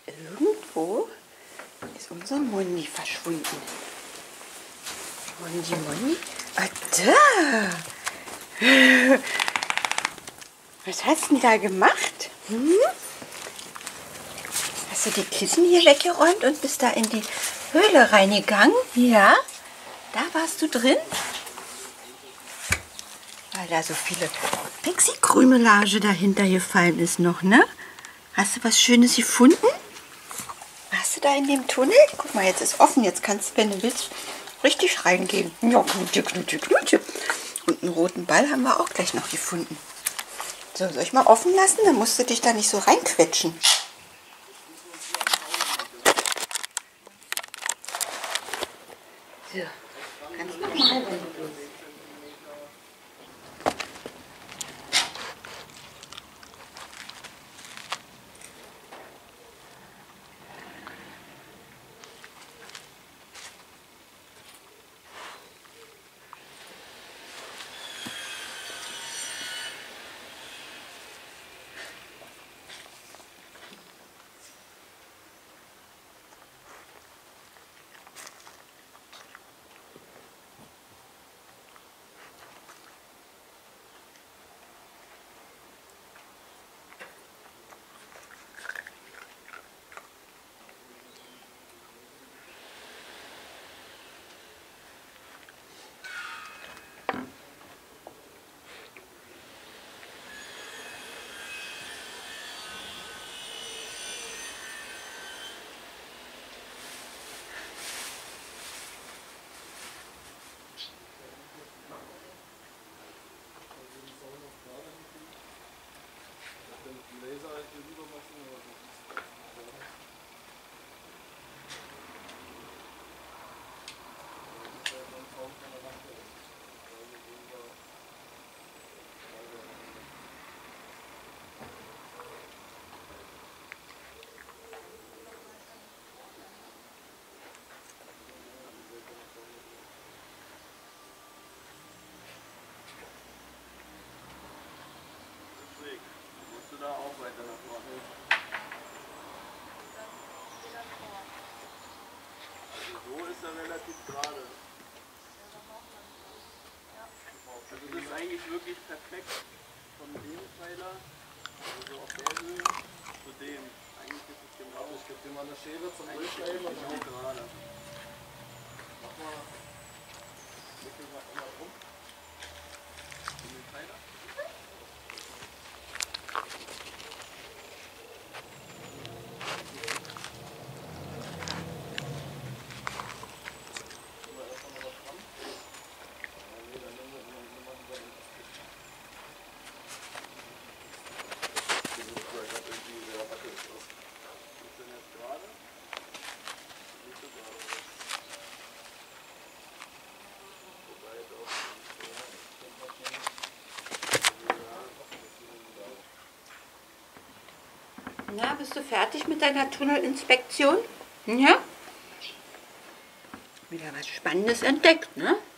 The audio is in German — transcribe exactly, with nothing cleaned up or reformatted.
Irgendwo ist unser Mondi verschwunden. Mondi, Mondi. Ah, da! Was hast du denn da gemacht? Hm? Hast du die Kissen hier weggeräumt und bist da in die Höhle reingegangen? Ja? Da warst du drin? Weil da so viele Pixie-Krümelage dahinter gefallen ist noch, ne? Hast du was Schönes gefunden? Warst du da in dem Tunnel? Guck mal, jetzt ist offen. Jetzt kannst du, wenn du willst, richtig reingehen. Ja, knutsche, knutsche, knutsche. Und einen roten Ball haben wir auch gleich noch gefunden. So, soll ich mal offen lassen? Dann musst du dich da nicht so reinquetschen. So, kannst du noch mal, wenn du willst. Da auch weiter nach vorne. Also so ist er relativ gerade. Also das ist eigentlich wirklich perfekt von dem Pfeiler, also auf der Höhe, zu dem. Eigentlich ist es genau. Ich gebe dir mal eine Schere zum Durchschneiden und genau gerade. Mach mal, wickel mal einmal rum. In den Pfeiler. Na, bist du fertig mit deiner Tunnelinspektion? Ja? Wieder was Spannendes entdeckt, ne?